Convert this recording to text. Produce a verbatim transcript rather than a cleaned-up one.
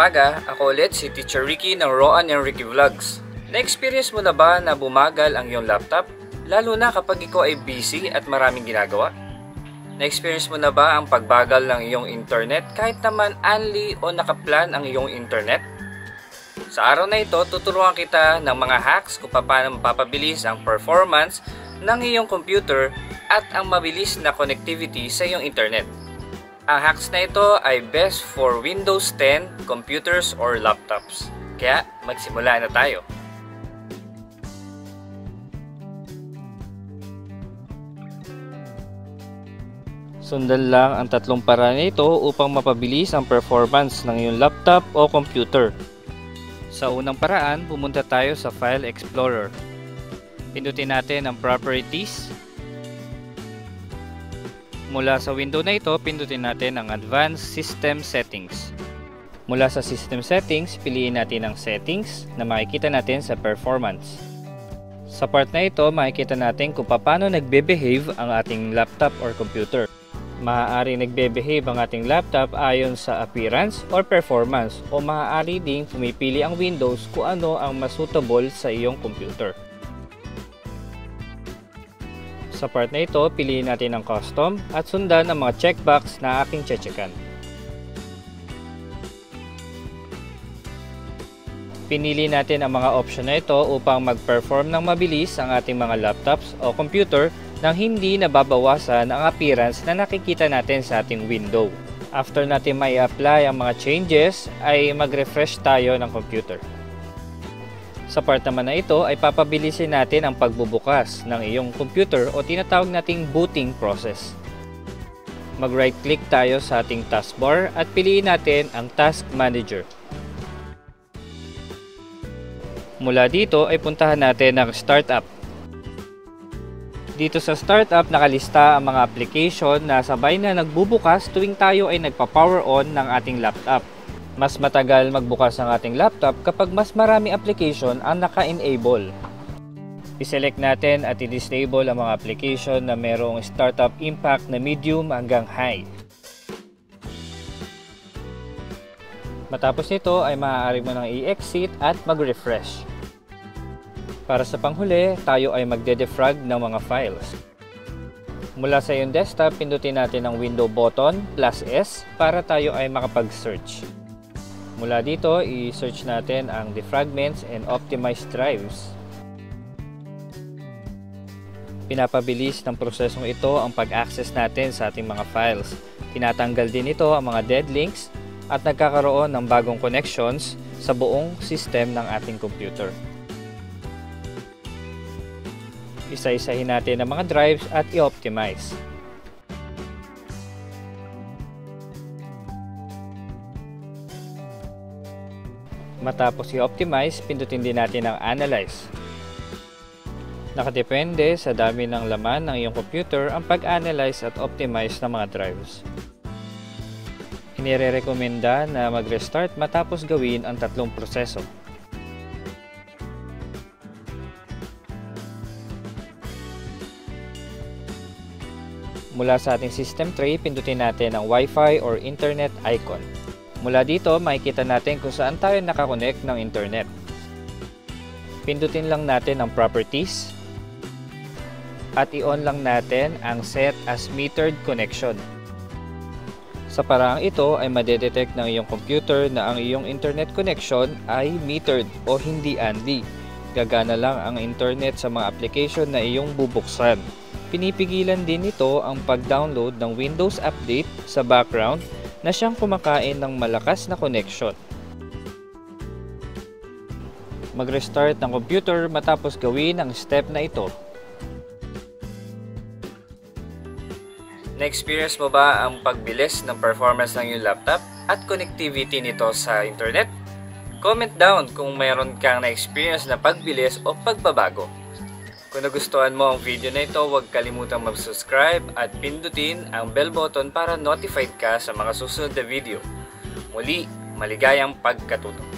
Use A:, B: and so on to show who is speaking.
A: umaga, ako ulit si Teacher Ricky ng Roan and Ricky Vlogs. Na-experience mo na ba na bumagal ang iyong laptop? Lalo na kapag ikaw ay busy at maraming ginagawa? Na-experience mo na ba ang pagbagal ng iyong internet kahit naman unli o nakaplan ang iyong internet? Sa araw na ito, tuturuan kita ng mga hacks kung paano mapapabilis ang performance ng iyong computer at ang mabilis na connectivity sa iyong internet. Ang hacks na ito ay best for Windows ten computers or laptops. Kaya magsimula na tayo. Sundan lang ang tatlong paraan nito upang mapabilis ang performance ng iyong laptop o computer. Sa unang paraan, pumunta tayo sa File Explorer. Pindutin natin ang Properties. Mula sa window na ito, pindutin natin ang Advanced System Settings. Mula sa System Settings, piliin natin ang Settings na makikita natin sa Performance. Sa part na ito, makikita natin kung paano nagbe-behave ang ating laptop or computer. Maaari nagbe-behave ang ating laptop ayon sa appearance or performance, o maaari ding pumipili ang Windows kung ano ang mas suitable sa iyong computer. Sa part na ito, piliin natin ang custom at sundan ang mga checkbox na aking checkan. Pinili natin ang mga option na ito upang mag-perform ng mabilis ang ating mga laptops o computer nang hindi nababawasan ang appearance na nakikita natin sa ating window. After natin may apply ang mga changes, ay mag-refresh tayo ng computer. Sa part naman na ito ay papabilisin natin ang pagbubukas ng iyong computer o tinatawag nating booting process. Mag-right click tayo sa ating taskbar at piliin natin ang Task Manager. Mula dito ay puntahan natin ang Startup. Dito sa Startup nakalista ang mga application na sabay na nagbubukas tuwing tayo ay nagpa-power on ng ating laptop. Mas matagal magbukas ang ating laptop kapag mas marami application ang naka-enable. I-select natin at i-disable ang mga application na mayroong startup impact na medium hanggang high. Matapos nito ay maaari mo nang i-exit at mag-refresh. Para sa panghuli, tayo ay magde-defrag ng mga files. Mula sa iyong desktop, pindutin natin ang window button plus S para tayo ay makapag-search. Mula dito, i-search natin ang defragments and optimized drives. Pinapabilis ng prosesong ito ang pag-access natin sa ating mga files. Tinatanggal din ito ang mga dead links at nagkakaroon ng bagong connections sa buong system ng ating computer. Isa-isahin natin ang mga drives at i-optimize. Matapos i-optimize, pindutin din natin ang Analyze. Nakadepende sa dami ng laman ng iyong computer ang pag-analyze at optimize ng mga drives. Inire-rekomenda na mag-restart matapos gawin ang tatlong proseso. Mula sa ating system tray, pindutin natin ang Wi-Fi or Internet icon. Mula dito, makikita natin kung saan tayo nakakonect ng internet. Pindutin lang natin ang Properties at i-on lang natin ang Set as Metered Connection. Sa paraang ito ay madedetect ng iyong computer na ang iyong internet connection ay metered o hindi unli. Gagana lang ang internet sa mga application na iyong bubuksan. Pinipigilan din ito ang pag-download ng Windows Update sa background na siyang kumakain ng malakas na connection. Mag-restart ng computer matapos gawin ang step na ito. Na-experience mo ba ang pagbilis ng performance ng iyong laptop at connectivity nito sa internet? Comment down kung mayroon kang na-experience na pagbilis o pagbabago. Kung nagustuhan mo ang video na ito, huwag kalimutang mag-subscribe at pindutin ang bell button para notified ka sa mga susunod na video. Muli, maligayang pagkatuto!